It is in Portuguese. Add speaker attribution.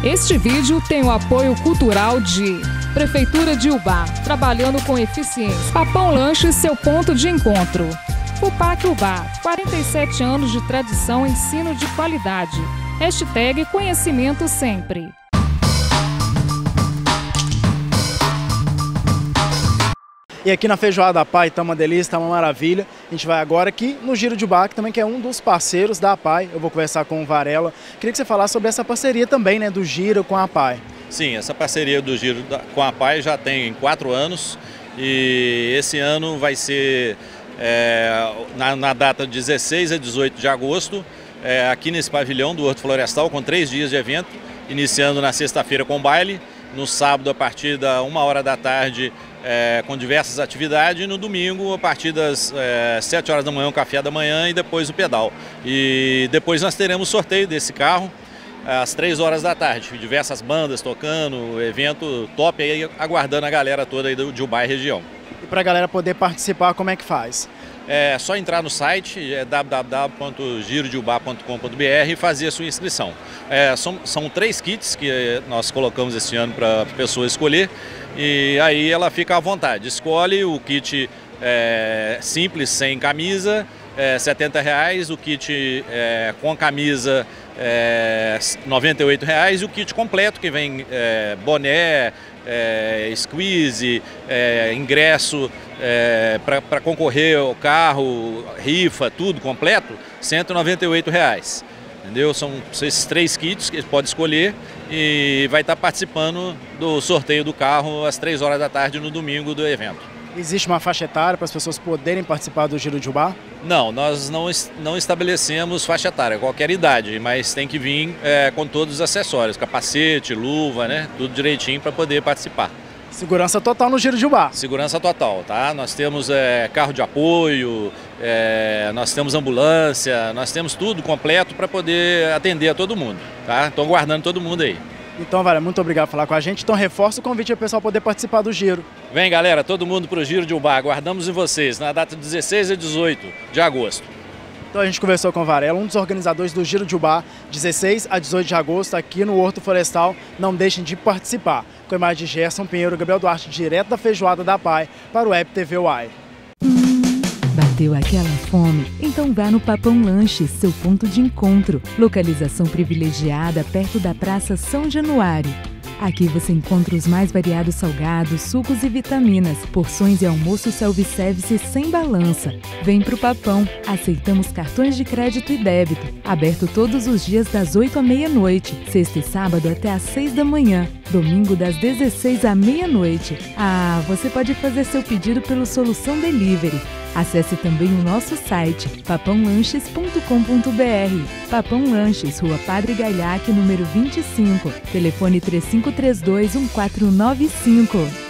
Speaker 1: Este vídeo tem o apoio cultural de Prefeitura de Ubá, trabalhando com eficiência. Papão Lanches, seu ponto de encontro. FUPAC Ubá, 47 anos de tradição, ensino de qualidade. Hashtag conhecimento sempre.
Speaker 2: E aqui na Feijoada da APAI tá uma delícia, tá uma maravilha. A gente vai agora aqui no Giro de Ubá, que também que é um dos parceiros da APAI. Eu vou conversar com o Varela. Queria que você falasse sobre essa parceria também, né, do Giro com a APAI.
Speaker 3: Sim, essa parceria do Giro com a APAI já tem 4 anos e esse ano vai ser na data de 16 a 18 de agosto, aqui nesse pavilhão do Horto Florestal, com 3 dias de evento, iniciando na sexta-feira com baile, no sábado a partir da 1h da tarde, com diversas atividades, e no domingo a partir das 7 horas da manhã o café da manhã e depois o pedal. E depois nós teremos sorteio desse carro às 3 horas da tarde, diversas bandas tocando, evento top aí, aguardando a galera toda aí de Ubá e região.
Speaker 2: E para a galera poder participar, como é que faz?
Speaker 3: É só entrar no site www.girodeubá.com.br e fazer a sua inscrição. São 3 kits que nós colocamos esse ano para a pessoa escolher, e aí ela fica à vontade. Escolhe o kit simples, sem camisa, R$ 70, o kit com camisa R$ 98 e o kit completo que vem boné, squeeze, ingresso para concorrer ao carro, rifa, tudo completo, R$ 198. Entendeu? São esses 3 kits que ele pode escolher e vai estar participando do sorteio do carro às 3 horas da tarde no domingo do evento.
Speaker 2: Existe uma faixa etária para as pessoas poderem participar do Giro de Ubá?
Speaker 3: Não, nós não estabelecemos faixa etária, qualquer idade, mas tem que vir com todos os acessórios, capacete, luva, né? Tudo direitinho para poder participar.
Speaker 2: Segurança total no Giro de Ubá?
Speaker 3: Segurança total, tá? Nós temos carro de apoio, nós temos ambulância, nós temos tudo completo para poder atender a todo mundo, tá? Estou aguardando todo mundo aí.
Speaker 2: Então, Varela, muito obrigado por falar com a gente. Então, reforça o convite para o pessoal poder participar do Giro.
Speaker 3: Vem, galera, todo mundo para o Giro de Ubá. Aguardamos em vocês na data de 16 a 18 de agosto.
Speaker 2: Então, a gente conversou com o Varela, um dos organizadores do Giro de Ubá, 16 a 18 de agosto, aqui no Horto Florestal. Não deixem de participar. Com a imagem de Gerson Pinheiro, Gabriel Duarte, direto da Feijoada da APAI, para o Web TV Uai.
Speaker 4: Bateu aquela fome? Então vá no Papão Lanches, seu ponto de encontro. Localização privilegiada perto da Praça São Januário. Aqui você encontra os mais variados salgados, sucos e vitaminas, porções e almoço self-service sem balança. Vem pro Papão, aceitamos cartões de crédito e débito. Aberto todos os dias das 8 à meia-noite, sexta e sábado até às 6 da manhã, domingo das 16 à meia-noite. Você pode fazer seu pedido pelo Solução Delivery. Acesse também o nosso site, papãolanches.com.br. Papão Lanches, Rua Padre Galhaque, número 25. Telefone 3532-1495.